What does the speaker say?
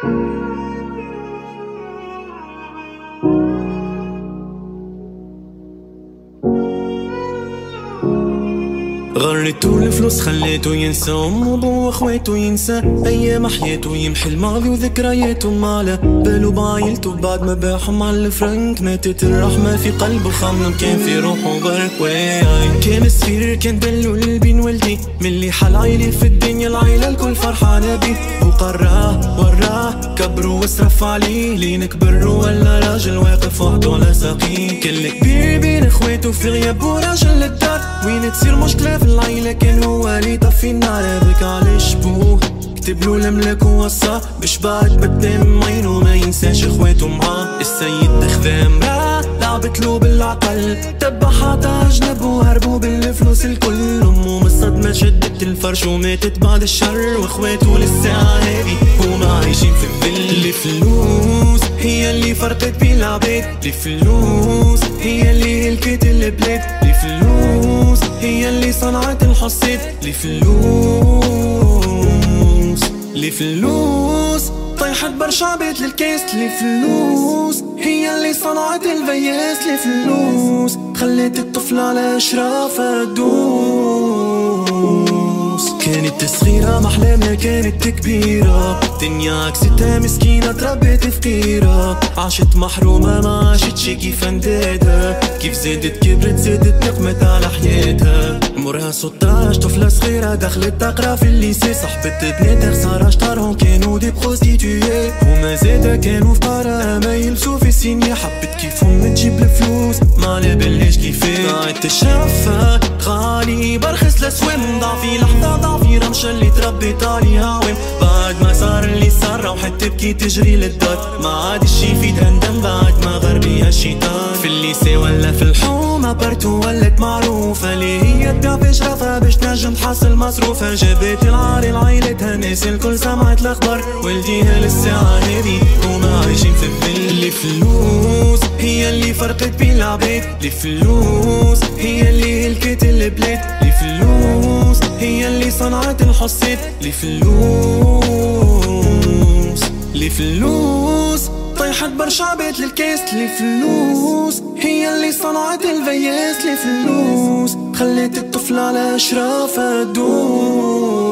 غريتو الفلوس خليتو ينسى أمه وأبوه وأخواته، ينسى أيام حياته، يمحي الماضي وذكرياته. ماله بالو بعيلته بعد ما باعهم على الفرنك، ماتت الرحمة في قلبه، خمم كان في روحه برك. واي كان صغير كان دلو بين والدي، من اللي حل عيلي في الدنيا العيلة الكل فرحانة بيه. وقراه وراه كبر واصرف عليه، لين كبر ولا راجل واقف وحده على ساقيه. كل كبير بين اخواته في غيابه راجل للدار، وين تصير مشكلة في العيلة كان هو اللي طفي النار. هذاك علاش بوه كتبلو الملك ووصاه باش بعد قدام عينو ما ينساش اخواته معاه. السيد خذام لعبتلو بالعقل، تبع حاطها جنب وهربو بالفلوس الكل. امه من الصدمة شدت الفرش وماتت بعد الشر، واخواته للساعة هادي هما عايشين في الظل. الفلوس هي اللي فرقت بين العباد، الفلوس هي اللي هلكت البلاد، الفلوس هي اللي صنعت الحصاد. الفلوس طيحت برشا بيت للكاس، الفلوس هي اللي صنعت الفياس. الفلوس خلت الطفل على اشرافها تدوس. كانت صغيرة محلامها كانت كبيرة، الدنيا عكستها مسكينة تربت فقيرة. عاشت محرومة ما عاشتش كيف اندادها، كيف زادت كبرت زادت نقمت على حياتها. عمرها 16 طفلة صغيرة دخلت تقرا في الليسي، صاحبت بناتها خسارة اشطارهم كانوا دي بروستيتوي. هما زادا كانوا فقراء ما يلبسوا في السينيا، حبت كيفهم تجيب الفلوس ما على بالهاش كيفاه. ضاعت الشفة غالي برخص لسوام، ضعفي لحظة ضعفي رمشة اللي تربيت عليها عوام. بعد ما صار اللي صار روحت تبكي تجري للدار، ما عادش يفيدها ندم بعد ما غر بيها الشيطان. في الليسي ولا في الحومة برتو ولت معروفة، ليه هي تبيع في شرفها باش تنجم تحصل مصروفها. جابت العار لعيلتها الناس الكل سمعت الاخبار، والديها للساعة هذي هما عايشين في الظل. الفلوس هي اللي فرقت بين العباد، الفلوس هي اللي هلكت البلاد، الفلوس هي اللي صنعت الحصاد. الفلوس طيحت برشا بيت للكاس، الفلوس هي اللي صنعت الفياس. الفلوس خلت الطفل على اشرافها تدوس.